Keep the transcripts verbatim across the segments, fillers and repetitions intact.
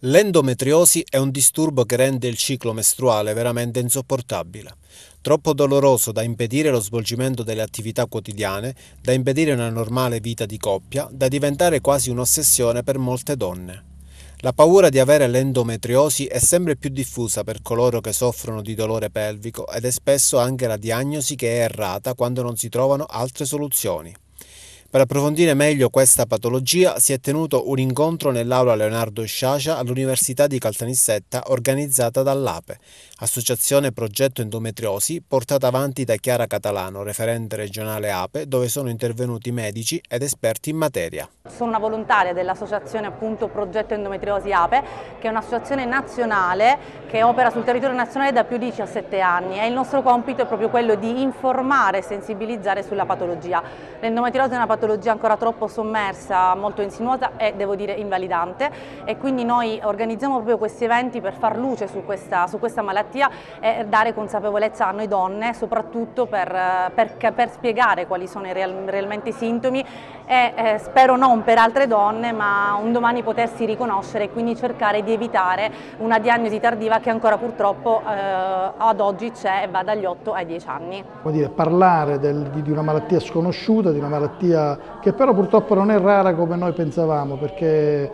L'endometriosi è un disturbo che rende il ciclo mestruale veramente insopportabile, troppo doloroso da impedire lo svolgimento delle attività quotidiane, da impedire una normale vita di coppia, da diventare quasi un'ossessione per molte donne. La paura di avere l'endometriosi è sempre più diffusa per coloro che soffrono di dolore pelvico ed è spesso anche la diagnosi che è errata quando non si trovano altre soluzioni. Per approfondire meglio questa patologia si è tenuto un incontro nell'aula Leonardo Sciascia all'Università di Caltanissetta organizzata dall'A P E, Associazione Progetto Endometriosi, portata avanti da Chiara Catalano, referente regionale A P E, dove sono intervenuti medici ed esperti in materia. Sono una volontaria dell'associazione appunto Progetto Endometriosi A P E, che è un'associazione nazionale che opera sul territorio nazionale da più di diciassette anni e il nostro compito è proprio quello di informare e sensibilizzare sulla patologia. L'endometriosi è una patologia ancora troppo sommersa, molto insinuosa e devo dire invalidante, e quindi noi organizziamo proprio questi eventi per far luce su questa, su questa malattia e dare consapevolezza a noi donne, soprattutto per, per, per spiegare quali sono i real, realmente i sintomi e eh, spero non per altre donne, ma un domani potersi riconoscere e quindi cercare di evitare una diagnosi tardiva che ancora purtroppo eh, ad oggi c'è e va dagli otto ai dieci anni. Vuol dire, parlare del, di, di una malattia sconosciuta, di una malattia che però purtroppo non è rara come noi pensavamo, perché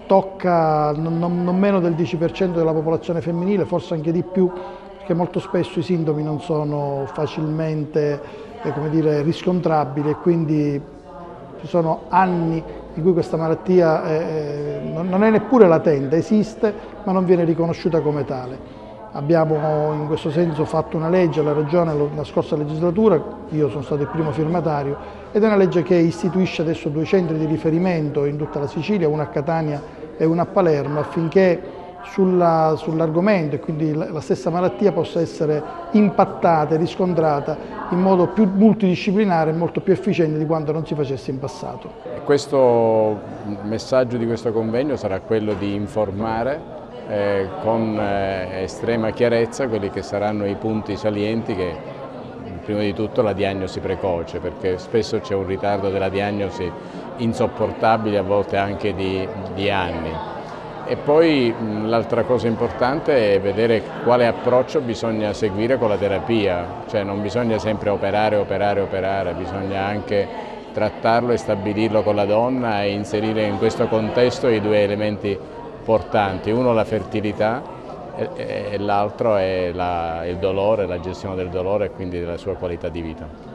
tocca non, non, non meno del dieci per cento della popolazione femminile, forse anche di più, perché molto spesso i sintomi non sono facilmente eh, come dire, riscontrabili e quindi ci sono anni in cui questa malattia eh, non è neppure latente, esiste ma non viene riconosciuta come tale. Abbiamo in questo senso fatto una legge alla Regione la scorsa legislatura, io sono stato il primo firmatario, ed è una legge che istituisce adesso due centri di riferimento in tutta la Sicilia, uno a Catania e uno a Palermo, affinché sull'argomento e quindi la stessa malattia possa essere impattata e riscontrata in modo più multidisciplinare e molto più efficiente di quanto non si facesse in passato. Questo messaggio di questo convegno sarà quello di informare eh, con eh, estrema chiarezza quelli che saranno i punti salienti, che prima di tutto la diagnosi precoce, perché spesso c'è un ritardo della diagnosi insopportabile, a volte anche di, di anni. E poi l'altra cosa importante è vedere quale approccio bisogna seguire con la terapia, cioè non bisogna sempre operare, operare, operare, bisogna anche trattarlo e stabilirlo con la donna e inserire in questo contesto i due elementi portanti, uno la fertilità e l'altro è la, il dolore, la gestione del dolore e quindi della sua qualità di vita.